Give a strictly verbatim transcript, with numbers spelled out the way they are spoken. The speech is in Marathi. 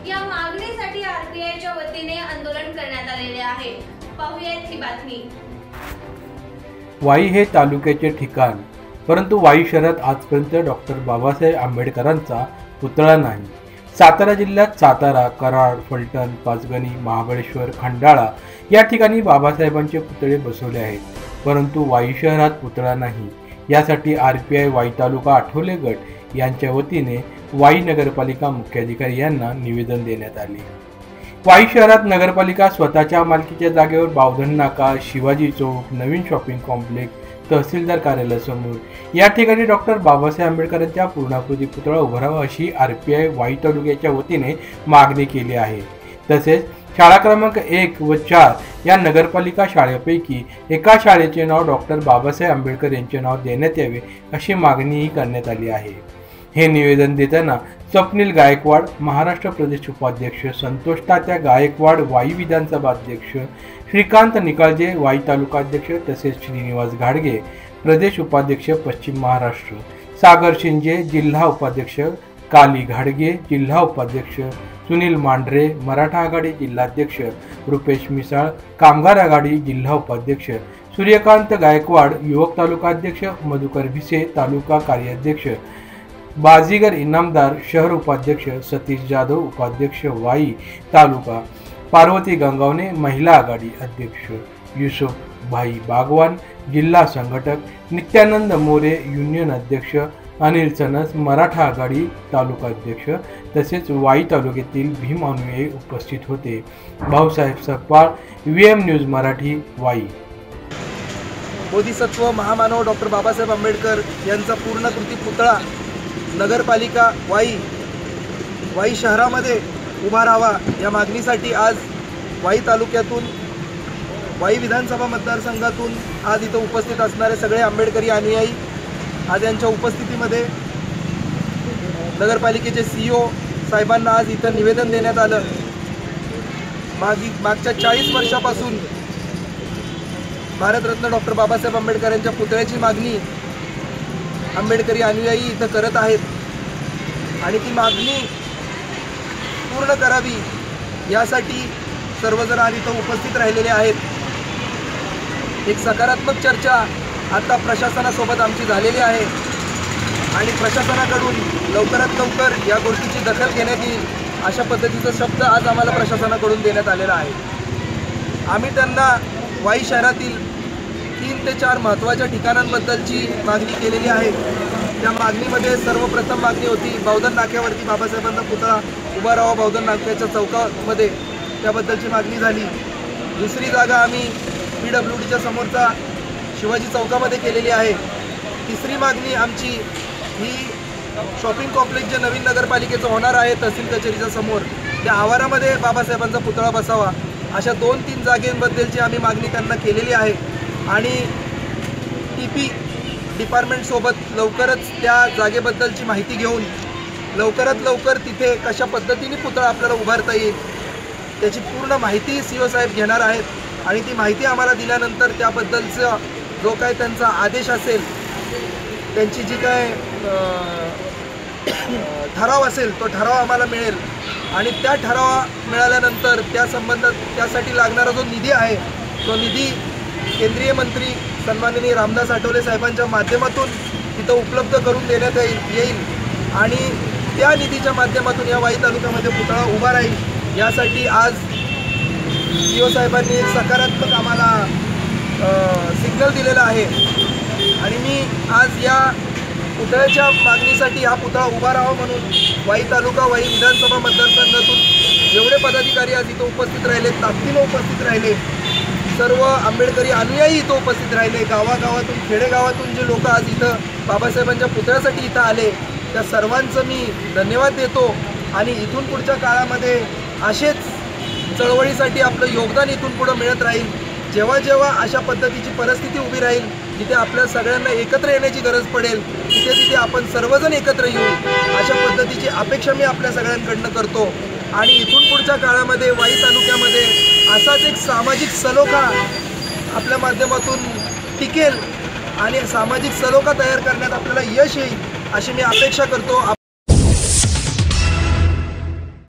या मागणीसाठी आरपीआयच्या वतीने आंदोलन करण्यात आलेले आहे। पाहूयात ही बातमी। वाई हे तालुक्याचे ठिकाण, परंतु वाई शहरात आजपर्यंत डॉक्टर बाबासाहेब आंबेडकरांचा पुतळा नाही। सातारा जिल्ह्यात सातारा, कराड, फलटण, पाचगणी, महाबळेश्वर, खंडाळा या ठिकाणी बाबासाहेबांचे पुतळे बसवले आहेत, परंतु वाई शहरात पुतळा नाही। यासाठी आरपीआय वाई तालुका आठवले गट यांच्या वतीने वाई नगरपालिका मुख्याधिकारी यांना निवेदन देण्यात आले। वाई शहरात नगरपालिका स्वतःच्या मालकीच्या जागेवर बावधन नाका, शिवाजी चौक, नवीन शॉपिंग कॉम्प्लेक्स, तहसीलदार कार्यालयासमोर या ठिकाणी डॉक्टर बाबासाहेब आंबेडकरांच्या पूर्णाकृती पुतळा उभारावा अशी आरपीआय वाई तालुक्याच्या वतीने मागणी केली आहे। तसेच शाळा क्रमांक एक व चार या नगरपालिका शाळेपैकी एका शाळेचे नाव डॉक्टर बाबासाहेब आंबेडकर यांचे नाव देण्यात यावे अशी मागणीही करण्यात आली आहे। हे निवेदन देताना स्वप्नील गायकवाड, महाराष्ट्र प्रदेश उपाध्यक्ष, संतोष तात्या गायकवाड वाई विधानसभा अध्यक्ष, श्रीकांत निकाळजे वाई तालुका अध्यक्ष, तसेच श्रीनिवास घाडगे प्रदेश उपाध्यक्ष पश्चिम महाराष्ट्र, सागर शिंजे जिल्हा उपाध्यक्ष, काली घाडगे जिल्हा उपाध्यक्ष, सुनील मांढरे मराठा आघाडी जिल्हाध्यक्ष, रुपेश मिसाळ कामगार आघाडी जिल्हा उपाध्यक्ष, सूर्यकांत गायकवाड युवक तालुका अध्यक्ष, मधुकर भिसे तालुका कार्याध्यक्ष, बाजीगर इनामदार शहर उपाध्यक्ष, सतीश जाधव उपाध्यक्ष वाई तालुका, पार्वती गंगावणे महिला आघाडी अध्यक्ष, युसुफ भाई बागवान जिल्हा संघटक, नित्यानंद मोरे युनियन अध्यक्ष, अनिल चनस मराठा आघाडी तालुका अध्यक्ष, तसेच वाई तालुक्यातील भीम अनुयायी उपस्थित होते। Bhausaheb Sakpal, VM news Marathi, Wai. बोधिसत्व महामानव डॉक्टर बाबासाहेब आंबेडकर यांचा पूर्णकृती पुतळा नगरपालिका वाई वाई शहरामध्ये उभा राहावा या मागणीसाठी आज वाई तालुक्यातून वाई विधानसभा मतदारसंघातून आज इथं उपस्थित असणारे सगळे आंबेडकरी अनुयायी आज यांच्या उपस्थितीमध्ये नगरपालिकेचे सीईओ साहेबांना आज इथं निवेदन देण्यात आलं। मागी मागच्या चाळीस वर्षापासून भारतरत्न डॉक्टर बाबासाहेब आंबेडकर यांच्या पुतळ्याची मागणी आंबेडकरी अनुयायी इथं करत आहेत आणि ती मागणी पूर्ण करावी यासाठी सर्वजण आज इथं उपस्थित राहिलेले आहेत। एक सकारात्मक चर्चा आता प्रशासनासोबत आमची झालेली आहे आणि प्रशासनाकडून लवकरात लवकर या गोष्टीची दखल घेण्यात येईल अशा पद्धतीचा शब्द आज आम्हाला प्रशासनाकडून देण्यात आलेला आहे। आम्ही त्यांना वाई शहरातील तीन ते चार महत्त्वाच्या ठिकाणांबद्दलची मागणी केलेली आहे। त्या मागणीमध्ये सर्वप्रथम मागणी होती बावधन नाक्यावरती बाबासाहेबांचा पुतळा उभा राहावा बावधन नाक्याच्या चौकामध्ये, त्याबद्दलची मागणी झाली। दुसरी जागा आम्ही पी डब्ल्यू डीच्या समोरचा शिवाजी चौकामध्ये केलेली आहे। तिसरी मागणी आमची ही शॉपिंग कॉम्प्लेक्स जे नवीन नगरपालिकेचं होणार आहे तहसील कचेरीच्या समोर त्या आवारामध्ये बाबासाहेबांचा पुतळा बसावा, अशा दोन तीन जागेंबद्दलची आम्ही मागणी त्यांना केलेली आहे आणि टी पी डिपार्टमेंटसोबत लवकरच त्या जागेबद्दलची माहिती घेऊन लवकरात लवकर तिथे कशा पद्धतीने पुतळा आपल्याला उभारता येईल त्याची पूर्ण माहिती सी ओ साहेब घेणार आहेत आणि ती माहिती आम्हाला दिल्यानंतर त्याबद्दलचा जो काय त्यांचा आदेश असेल, त्यांची जी काय ठराव असेल तो ठराव आम्हाला मिळेल आणि त्या ठराव मिळाल्यानंतर त्या संबंधात त्यासाठी लागणारा जो निधी आहे तो निधी केंद्रीय मंत्री सन्माननीय रामदास आठवले साहेबांच्या माध्यमातून तिथं उपलब्ध करून देण्यात येईल आणि त्या निधीच्या माध्यमातून या वाई तालुक्यामध्ये पुतळा उभा राहील यासाठी आज सी ओ साहेबांनी एक सकारात्मक आम्हाला सिग्नल दिलेला आहे आणि मी आज या पुतळ्याच्या मागणीसाठी हा पुतळा उभा राहावा म्हणून वाई तालुका वाई विधानसभा मतदारसंघातून जेवढे पदाधिकारी आज इथं उपस्थित राहिले, ताकदीनं उपस्थित राहिले, सर्व आंबेडकरी अनुयायी इथं उपस्थित राहिले, गावागावातून खेडेगावातून जे लोक आज इथं बाबासाहेबांच्या पुतळ्यासाठी इथं आले त्या सर्वांचं मी धन्यवाद देतो आणि इथून पुढच्या काळामध्ये असेच चळवळीसाठी आपलं योगदान इथून पुढं मिळत राहील। जेव्हा जेव्हा अशा पद्धतीची परिस्थिती उभी राहील जिथे आपल्या सगळ्यांना एकत्र येण्याची गरज पडेल तिथे तिथे आपण सर्वजण एकत्र येऊ अशा पद्धतीची अपेक्षा मी आपल्या सगळ्यांकडनं करतो आणि इथून पुढच्या काळामध्ये वाई तालुक्यामध्ये असाच एक सामाजिक सलोखा आपल्या माध्यमातून टिकेल आणि सामाजिक सलोखा तयार करण्यात आपल्याला यश येईल अशी मी अपेक्षा करतो।